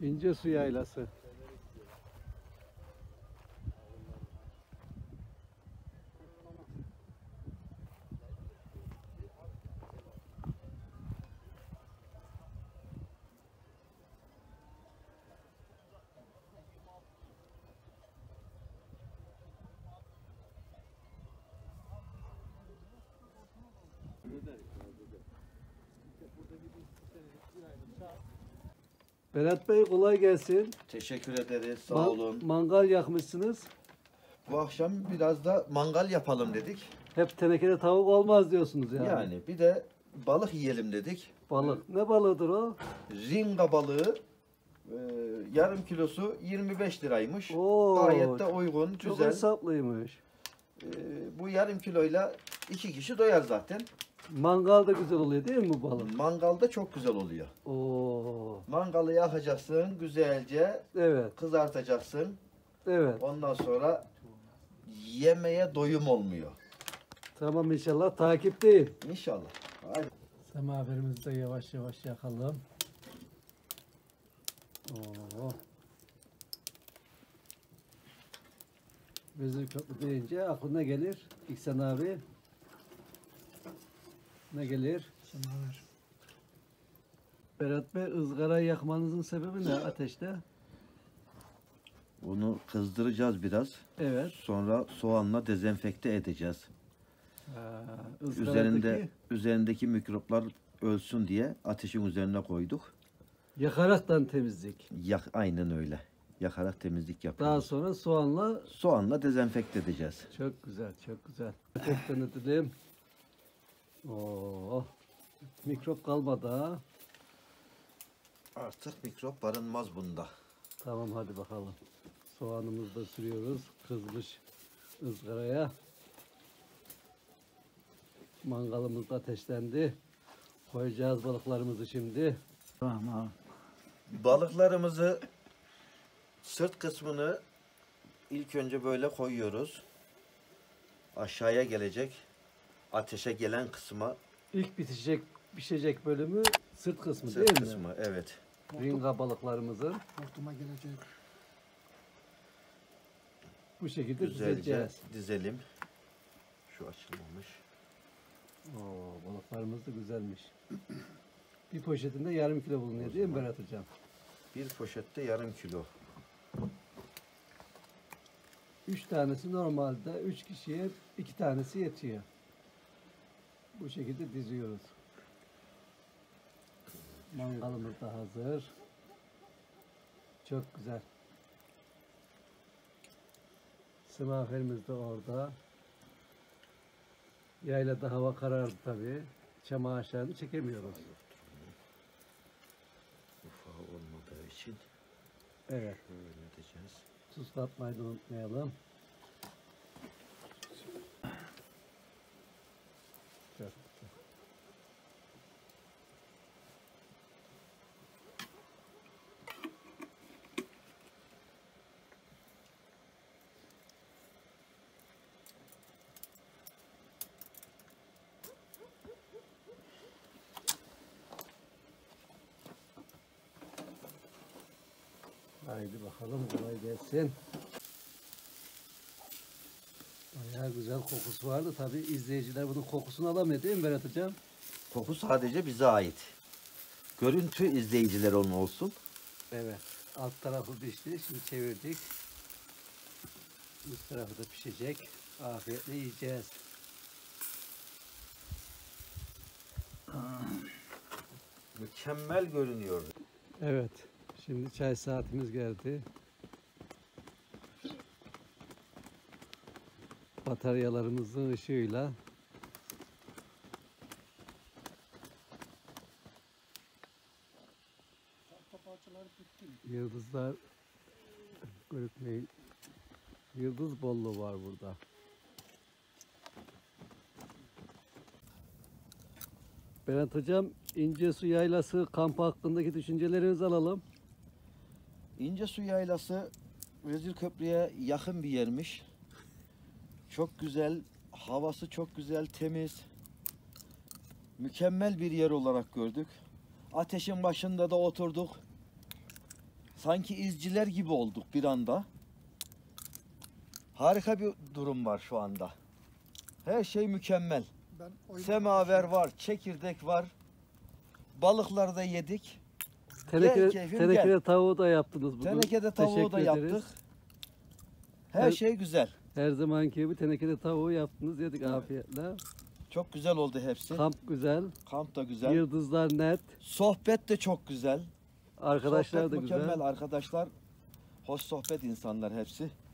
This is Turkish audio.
İncesu Yaylası. Berat Bey kolay gelsin. Teşekkür ederiz. Sağ olun. Mangal yakmışsınız. Bu akşam biraz da mangal yapalım dedik. Hep tenekede tavuk olmaz diyorsunuz yani. Yani bir de balık yiyelim dedik. Balık. Ne balığıdır o? Ringa balığı yarım kilosu 25 liraymış. Oo, Gayet de uygun, Çok güzel. hesaplıymış. Bu yarım kiloyla 2 kişi doyar zaten. Mangal da güzel oluyor değil mi bu balık? Mangalda çok güzel oluyor. Oo. Mangalı yakacaksın, güzelce Evet. kızartacaksın. Evet. Ondan sonra yemeye doyum olmuyor. Tamam inşallah takipteyim. İnşallah. Hadi. Semaverimizi de yavaş yavaş yakalım. Oo. Vezir Köprü deyince aklına gelir İhsan abi. Ne gelir? Semaver. Berat Bey ızgara yakmanızın sebebi ne ateşte? Bunu kızdıracağız biraz. Evet. Sonra soğanla dezenfekte edeceğiz. Izgaradaki Üzerindeki mikroplar ölsün diye ateşin üzerine koyduk. yakaraktan temizlik. Aynen öyle. Yakarak temizlik Daha yapıyoruz. sonra soğanla Soğanla dezenfekte edeceğiz. çok güzel, çok güzel. Tekten edelim. Oo. Mikrop kalmadı ha. Artık mikrop barınmaz bunda. Tamam hadi bakalım. Soğanımızı da sürüyoruz. Kızmış ızgaraya. Mangalımız da ateşlendi. Koyacağız balıklarımızı şimdi. Tamam. Balıklarımızı sırt kısmını ilk önce böyle koyuyoruz. Aşağıya gelecek. Ateşe gelen kısma İlk pişecek bölümü sırt kısmı sırt değil kısmı. mi? Evet. Ringa balıklarımızın Hortuma gelecek. bu şekilde Güzelce dizeceğiz. dizelim. Şu açılmamış. Oo, balıklarımız da güzelmiş. Bir poşetinde yarım kilo bulunuyor değil mi Berat Hocam? Bir poşette yarım kilo. 3 tanesi normalde 3 kişiye 2 tanesi yetiyor. Bu şekilde diziyoruz. Mangalımız da hazır. Çok güzel. Semaverimiz de orada. Yaylada hava karardı tabii. Çam ağaçlarını çekemiyoruz. Ufağı olmadığı için Evet. böyle edeceğiz. Tuz katmayı da unutmayalım. Çok güzel. Haydi bakalım kolay gelsin. Bayağı güzel kokusu vardı. Tabii izleyiciler bunun kokusunu alamıyor değil mi Berat Hocam? Koku sadece bize ait. Görüntü izleyiciler olsun. Evet. Alt tarafı pişti. Şimdi çevirdik. Üst tarafı da pişecek. Afiyetle yiyeceğiz. Mükemmel görünüyor. Evet. Şimdi çay saatimiz geldi. Bataryalarımızın ışığıyla yıldızlar görükmeyi yıldız bolluğu var burada. Berat Hocam, İncesu Yaylası kampı hakkındaki düşüncelerinizi alalım. İncesu Yaylası Vezir Köprü'ye yakın bir yermiş. Çok güzel, havası çok güzel, temiz. Mükemmel bir yer olarak gördük. Ateşin başında da oturduk. Sanki izciler gibi olduk bir anda. Harika bir durum var şu anda. Her şey mükemmel. Ben oyuna Semaver var, çekirdek var. Balıkları da yedik. keyfim Tenekede gel. tavuğu da yaptınız bugün. Tenekede tavuğu da Teşekkür ederiz. yaptık. Her Evet. şey güzel. Her zamanki gibi tenekede tavuğu yaptınız, yedik afiyetle. Çok güzel oldu hepsi. Kamp güzel, Kamp da güzel. yıldızlar net, Sohbet de çok güzel. arkadaşlar Sohbet da güzel. mükemmel arkadaşlar. Hoş sohbet insanlar hepsi.